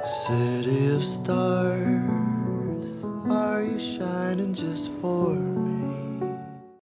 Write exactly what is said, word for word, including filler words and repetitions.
City of stars, are you shining just for